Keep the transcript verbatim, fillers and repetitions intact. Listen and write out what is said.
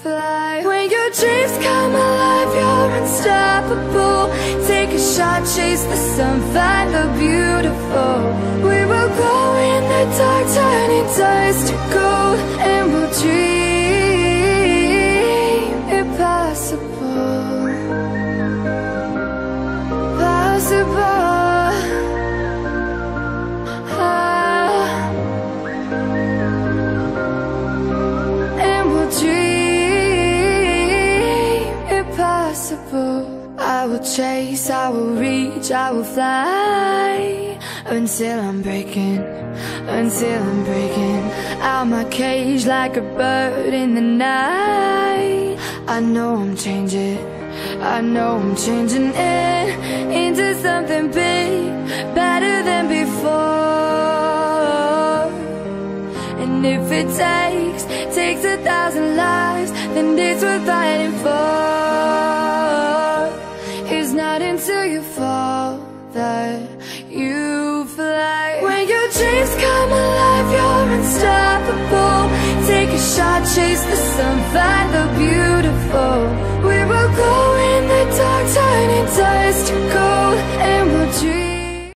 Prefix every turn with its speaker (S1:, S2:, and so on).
S1: fly. When your dreams come alive, you're unstoppable. Take a shot, chase the sun, find the beautiful. We will glow in the dark, turning dust to gold. And we'll dream impossible. Possible. I will chase, I will reach, I will fly until I'm breaking, until I'm breaking out my cage like a bird in the night. I know I'm changing, I know I'm changing it into something big, better than before. And if it takes, takes a thousand lives, then it's worth fighting for. It's not until you fall that you